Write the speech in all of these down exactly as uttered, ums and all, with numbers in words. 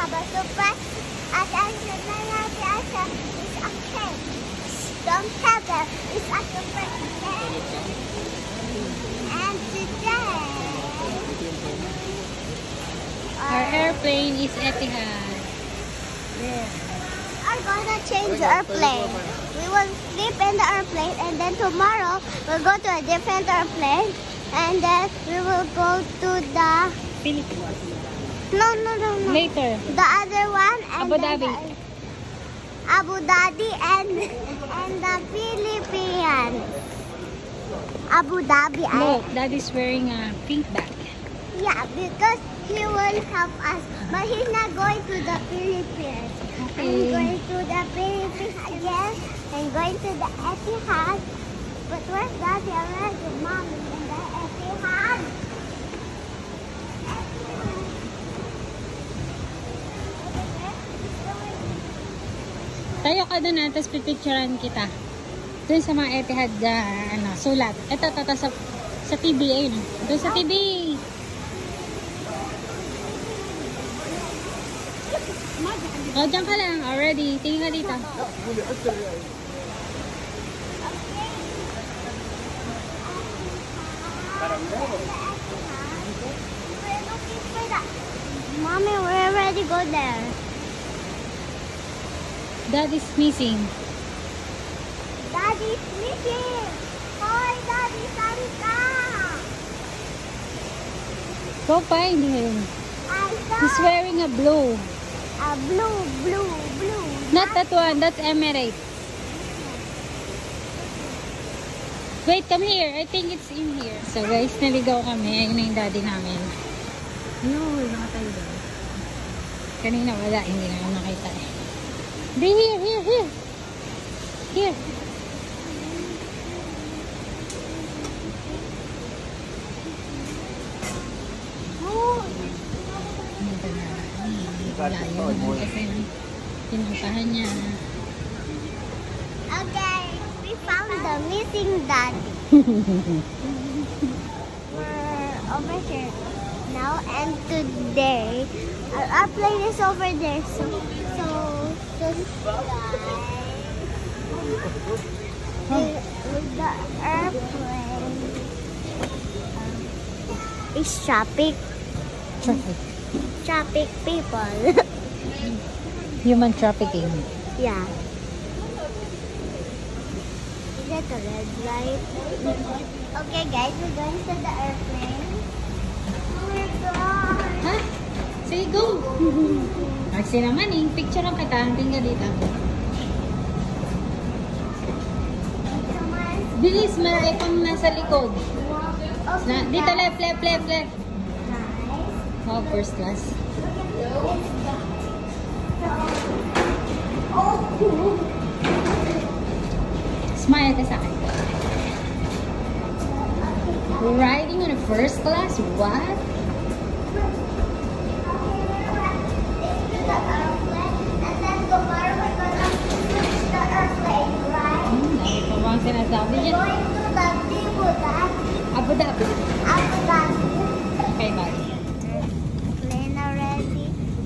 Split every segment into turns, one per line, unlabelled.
have a surprise. As I said, my happy answer is a cake. Don't tell them it's a surprise. And today,
Our airplane is Etihad.
we're gonna change the airplane. We will sleep in the airplane, and then tomorrow we'll go to a different airplane, and then we will go to the
Philippines.
no no no no
Later.
the other one and
Abu
then
Dhabi.
the- Abu Dhabi and and the Philippines. Abu Dhabi. I-
Look, Dad is wearing a pink bag.
Yeah, because he will help us, but he's not going to the Philippines. I'm
Okay.
going to the Philippines again and going to the Etihad. But where's Daddy? Where's your mom in the Etihad?
Tayo ka doon na, tapos pipicturean kita. Doon sa mga Etihad, uh, ano, sulat. Ito, ito, ito, sa, sa T V, ayun. Doon sa T V. Oh, dyan ka lang. Already. Tingin ka dito.
We're looking for that. Mommy, we already go there.
Dad is missing.
Daddy's missing. Hi, Daddy, Santa.
Go find him.
I saw
He's wearing a blue.
a blue, blue, blue.
Not that one. That's Emirates. Wait, come here. I think it's in here. So guys, naligaw kami. Ayun na yung daddy namin. Yun, nakatayo doon. Kanina wala. Hindi na ako nakita eh. Be here, here, here. Here.
Oh,
Dito na. Wala yun. Kasi pinuntahan niya.
okay. We found the missing daddy. We're over here now, and today our airplane is over there. So, so, so the, the airplane um, is traffic,
Traffic.
traffic people.
Human trafficking.
Yeah. Is that a red light? Okay, guys, we're going to the airplane. Oh my God!
Ha? Sige, go! Kasi naman eh. Picture lang kita. Tingnan dito. Bilis, marami pang nasa likod. Na, dito, left, left, left, left. Oh, first class. Smile ka sa akin. We're riding on a first class? What? Hmm, ano pa bang sinasabi dyan? Abu Dhabi. Okay, bye.
Plane already.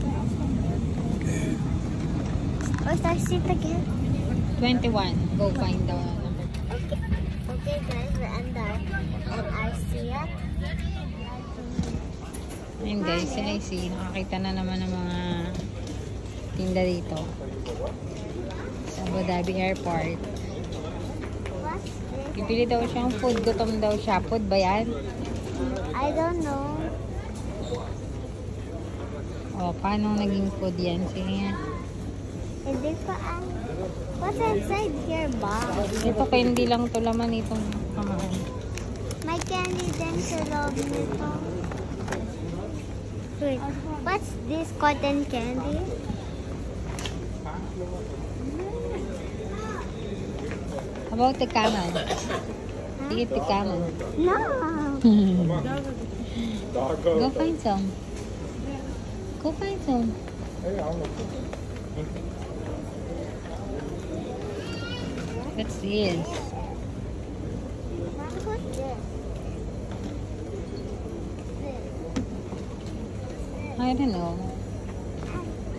Where's our seat again?
twenty-one. Go find the number.
Okay, okay guys, we're under and our seat.
Ayun guys, si I C. Nakakita na naman ng mga tinda dito. Sa Abu Dhabi Airport.
What's this?
Bibili daw siyang food. Gutom daw siya. Food ba yan?
I don't know.
O, paano naging food yan? Sige nga.
Hindi pa ang... What's inside here, Bob?
Ito kaya hindi lang to laman itong kamahan.
May candy din sa loob nito. Wait, what's this cotton candy?
How about the camel? Eat the camel.
No!
Go find some. Go find some. What's this?
What's this?
I don't know.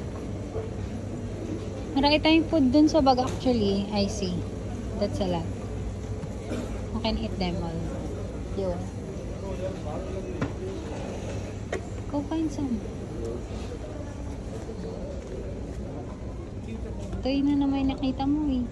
Marami tayong food dun sa bag actually. I see. That's a lot. I can eat them all. Yun. Go find some. Ito yun na naman nakita mo eh.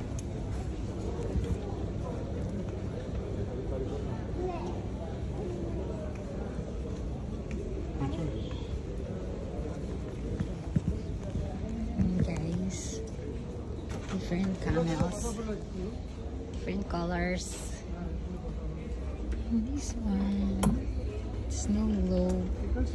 And guys, different camels, different colors. And this one, snow globe.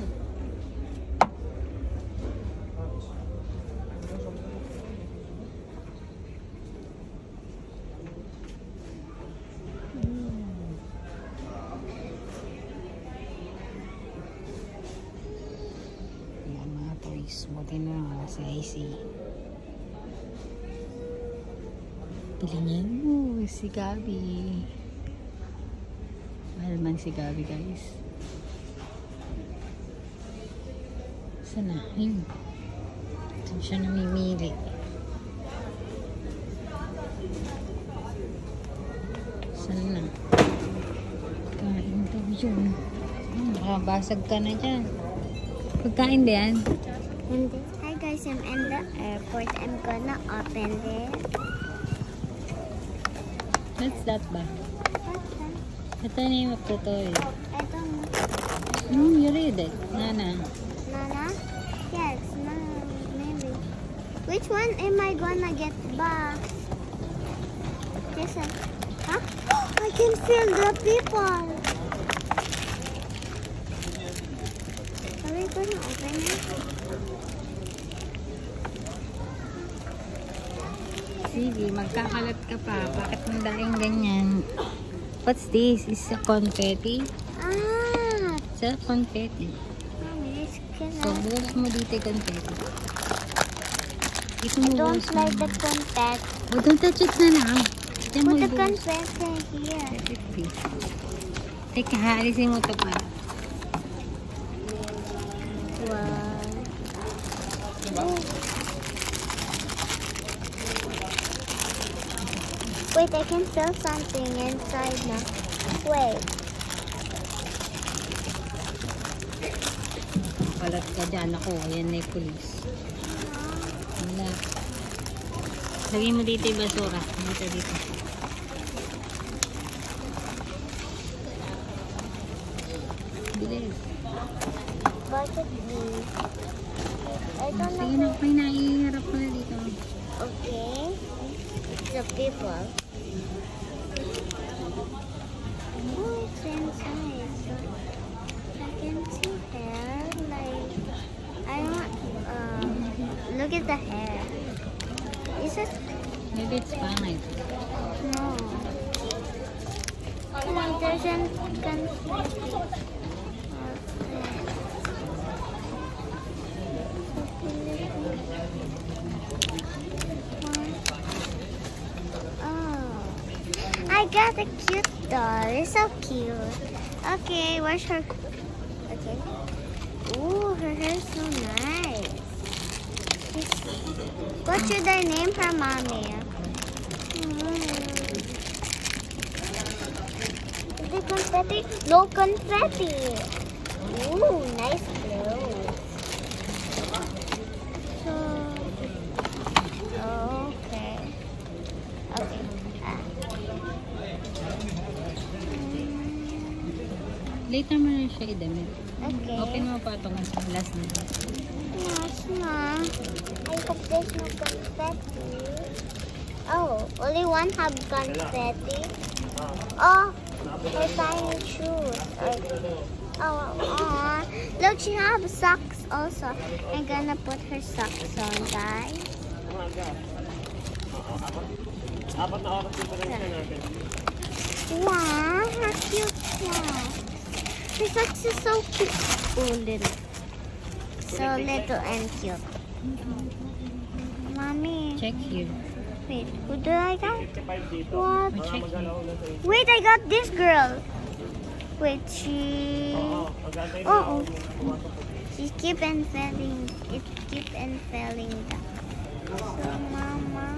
Buti na lang sa I C. Pilingin mo si Gabi. Mahal man si Gabi, guys. Saan na? Ayun. Saan siya namimili? Saan na? Kain daw yun. Hmm, nakabasag ka na dyan. Pagkain ba yan?
Hi guys, I'm in the airport. I'm gonna open this.
What's that ba?
What's that?
Ito na yung tutorial.
I don't know.
Hmm, you read it. Nana.
Nana? Yes, Nana, maybe. Which one am I gonna get back? This one. Huh? I can feel the people. Are we gonna open it?
Sige, magkakalat ka pa. Bakit mandaing ganyan? What's this? Is a confetti?
Ah!
It's a confetti.
Mommy, it's good.
So, bukas mo dito yung confetti. Ito mo
I don't
bukas
like
mo.
the confetti.
Oh, don't touch it na lang. Diyan mo
Put the
ibuhos.
confetti here.
Let it be. Teka, haalisin mo ito pa.
Wow. Oh. Wait, I can feel something inside now. Wait.
Kalat ka dyan. Ako, ayan na yung police. Wala. Lagay mo dito yung basura. Dito, dito. Bilis.
Bakit di? I don't
Sige
know.
na, may naiharap ko na dito.
Okay. The people. Oh, it's inside. So I can see hair. Like, I want, um, look at the hair. Is it?
Maybe it's fine.
No. No, it doesn't conflict. Oh, I got a cute doll. It's so cute. Okay, where's her? Okay. Ooh, her hair's so nice. What should I name her, mommy? The confetti? No confetti. Ooh, nice clothes. So, okay. Okay. Ah.
Later mo na siya idamit.
Okay.
Open mo pa itong last na.
Yes, ma. I hope there's no confetti. Oh, only one have confetti. Oh, her tiny shoes. Oh, oh, look, she have socks also. I'm gonna put her socks on, guys. Wow, her cute socks. Her socks is so cute. Oh, little. So little and cute. Mommy.
Check here.
Wait, who do I got? What?
Oh, check here.
Wait, I got this girl. Wait, she... Oh, oh. She keep and failing. It keep and failing. Mama.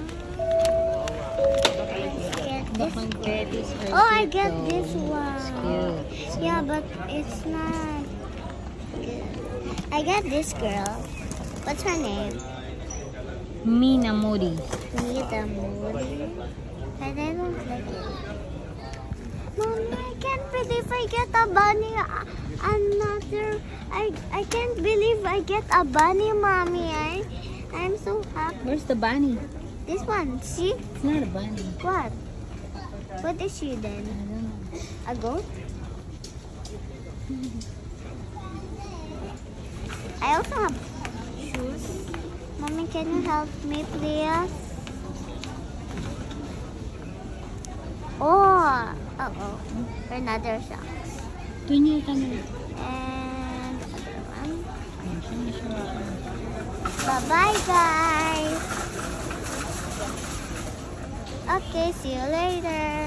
Bakang petties are
Oh, I
cute
get
though.
this one.
It's cute.
Yeah, but it's not good. I get this girl. What's her name?
Mina Moody.
Nita Moody. And I don't like it. Mommy, I can't believe I get a bunny. uh, Another. I I can't believe I get a bunny, Mommy. I I'm so happy.
Where's the bunny?
This one. See?
It's not a bunny.
What? What is she then?
I don't know.
A goat? I also have shoes. Mommy, can you help me, please? Oh, uh oh, another socks.
Tunya ka na.
And other one. Bye bye, guys. Okay, see you later.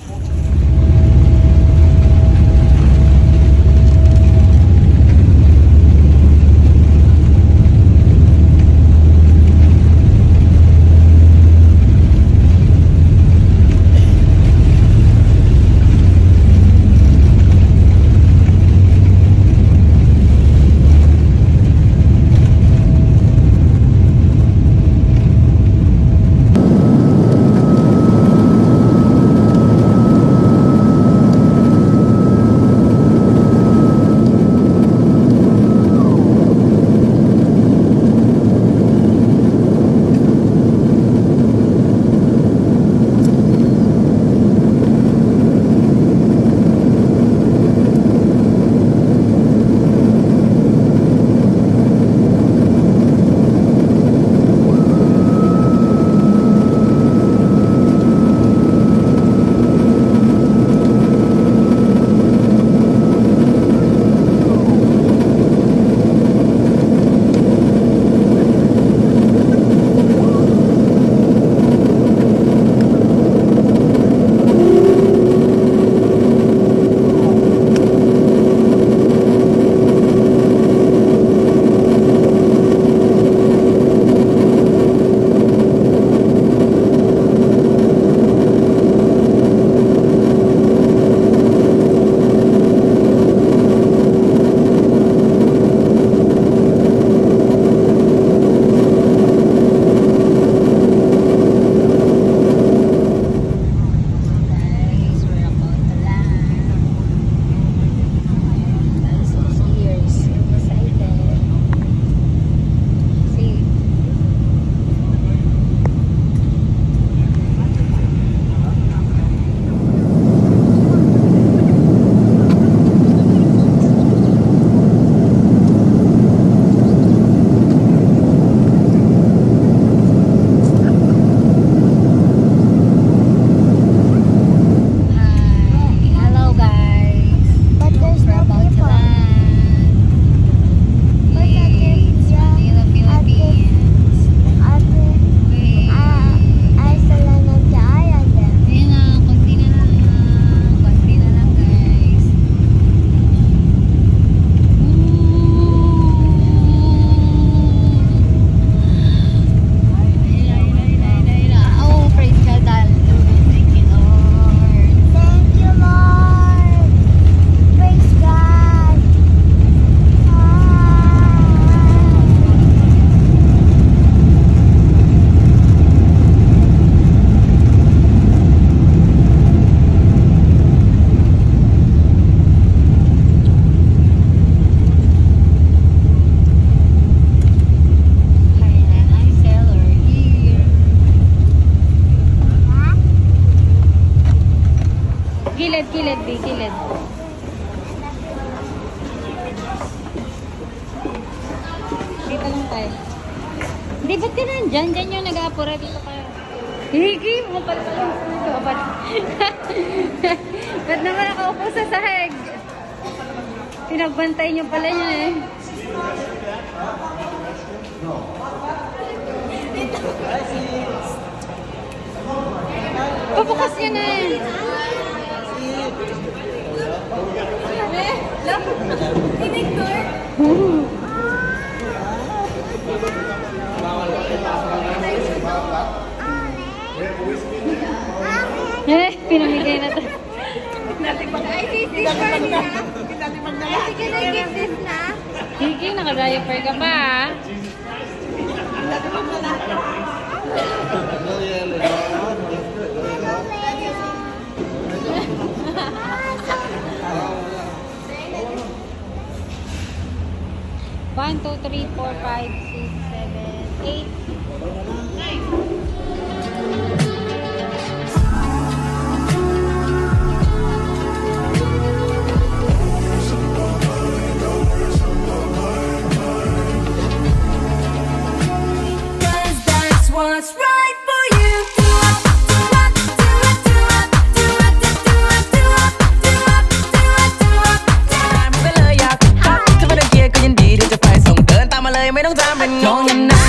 Kilid, kilid, di, kilid. Dito lang tayo. Hindi, ba't ka nandyan? Dyan yung nag-aapura. Dito kayo. Higi, mo pala pala. Ba't? Ba't naman nakaupo sa sahig? Pinagbantay niyo pala niya eh. Pabukas niya na eh. Eh, look. Tinigtor.
I see this for me na. I think I give this na.
Kiki, naka-diaper ka pa ah. One, two, three, four, five, six, seven, eight.
What's right for you? Do up, do up, do up, do up, do up, do up, do up, do up, do up, do up. ตามไปเลยอยากพักถ้าไม่ต้องเกียร์ก็ยินดีที่จะไปส่งเดินตามมาเลยไม่ต้องตามเป็นงงกันนะ